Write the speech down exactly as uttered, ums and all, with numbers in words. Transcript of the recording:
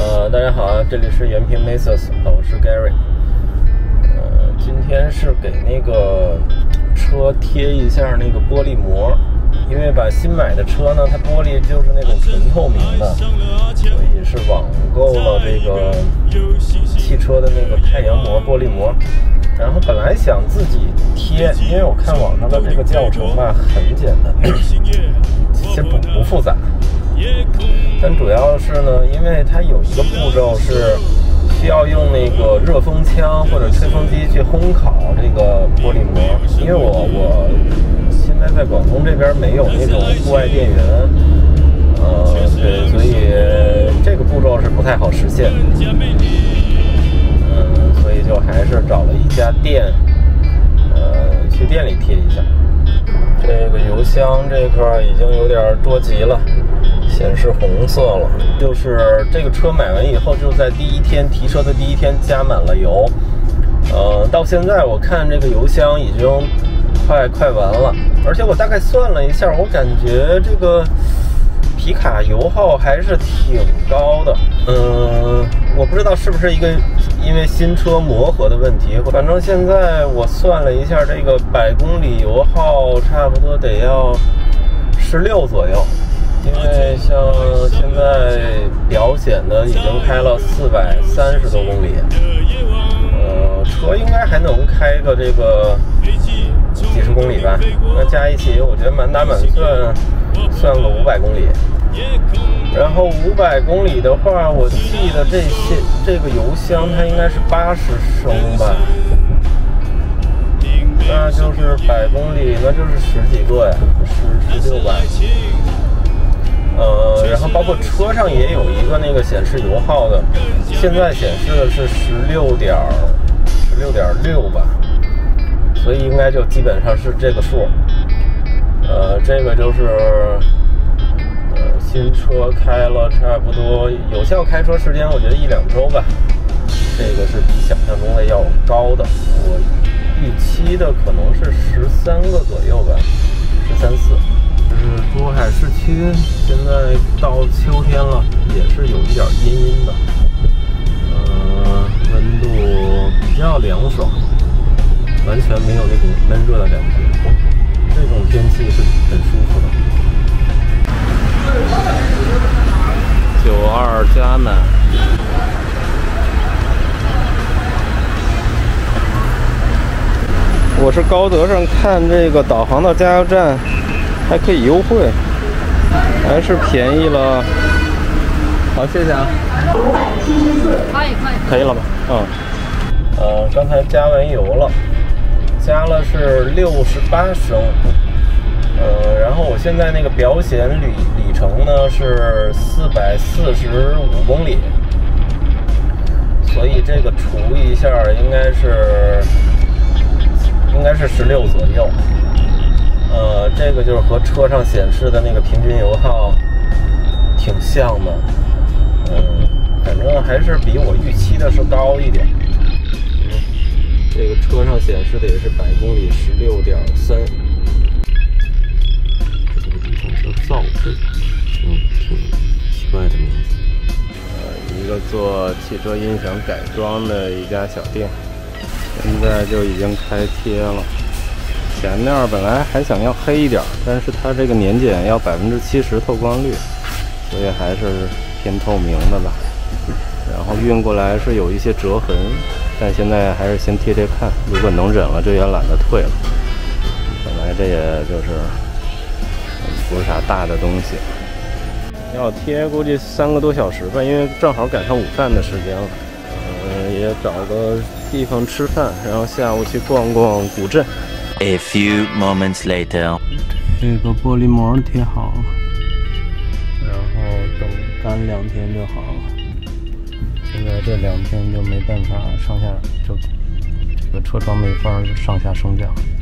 呃，大家好啊，这里是原平 Masers， 我是 Gary。呃，今天是给那个车贴一下那个玻璃膜，因为把新买的车呢，它玻璃就是那种纯透明的，所以是网购了这个汽车的那个太阳膜玻璃膜。然后本来想自己贴，因为我看网上的这个教程吧很简单，其实不不复杂。但主要是呢，因为它有一个步骤是需要用那个热风枪或者吹风机去烘烤这个玻璃膜。因为我我现在在广东这边没有那种户外电源，呃，对，所以这个步骤是不太好实现。嗯，所以就还是找了一家店，呃，去店里贴一下。这个油箱这块已经有点着急了，显示红色了。就是这个车买完以后，就在第一天提车的第一天加满了油，呃，到现在我看这个油箱已经快快完了，而且我大概算了一下，我感觉这个皮卡油耗还是挺高的。嗯，我不知道是不是一个因为新车磨合的问题，反正现在我算了一下，这个百公里油耗差不多得要十六左右。因为像现在表显的已经开了四百三十多公里，呃，车应该还能开个这个几十公里吧。那加一起，我觉得满打满算算个五百公里。然后五百公里的话，我记得这些这个油箱它应该是八十升吧，那就是百公里，那就是十几个呀，十十六吧。呃，然后包括车上也有一个那个显示油耗的，现在显示的是十六点十六点六吧，所以应该就基本上是这个数。呃，这个就是呃新车开了差不多有效开车时间，我觉得一两周吧。这个是比想象中的要高的，我预期的可能是十三个左右吧，十三四。是珠海市区，现在到秋天了，也是有一点阴阴的，呃，温度比较凉爽，完全没有那种闷热的感觉，这种天气是很舒服的。九二加满，我是高德上看这个导航到加油站还可以优惠，还是便宜了。好，谢谢啊。可以可以。可以了吧？嗯。呃，刚才加完油了，加了是六十八升。呃，然后我现在那个表显里里程呢是四百四十五公里，所以这个除一下应该是应该是十六左右。呃，这个就是和车上显示的那个平均油耗挺像的，嗯，反正还是比我预期的是高一点。嗯，这个车上显示的也是百公里十六点三。这个地方叫造镇，嗯，挺奇怪的名字。呃，一个做汽车音响改装的一家小店，现在就已经开贴了。前面本来还想要黑一点，但是它这个年检要百分之七十透光率，所以还是偏透明的吧。然后运过来是有一些折痕，但现在还是先贴贴看，如果能忍了，这也懒得退了。本来这也就是不是啥大的东西，要贴估计三个多小时吧，因为正好赶上午饭的时间了。嗯，也找个地方吃饭，然后下午去逛逛古镇。 A few moments later， 这个玻璃膜贴好了，然后等干两天就好了。现在这两天就没办法上下，就这个车窗没法上下升降。